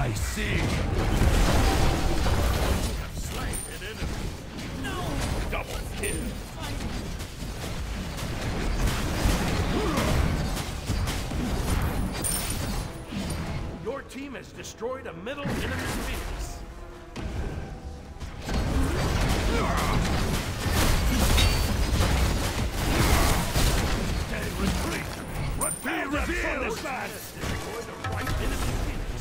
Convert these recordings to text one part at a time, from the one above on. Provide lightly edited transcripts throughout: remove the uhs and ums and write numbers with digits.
I see. Have slain an enemy. No! Double kill. Your team has destroyed a middle enemy Phoenix. They retreat. Be revealed! Destroy the right enemy Phoenix.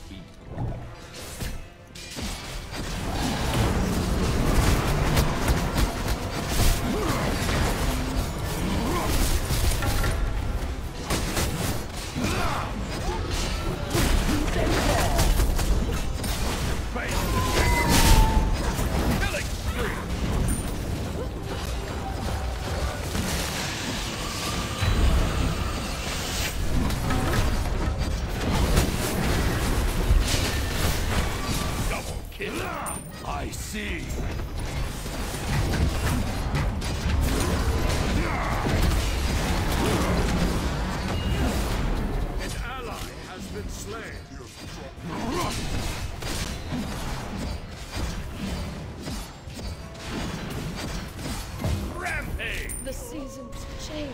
I see. An ally has been slain. Rampage! The seasons change.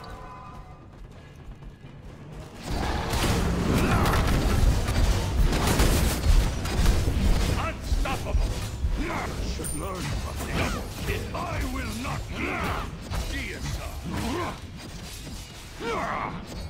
Unstoppable! Should learn from this. Double kill! I will not yield. Deicide!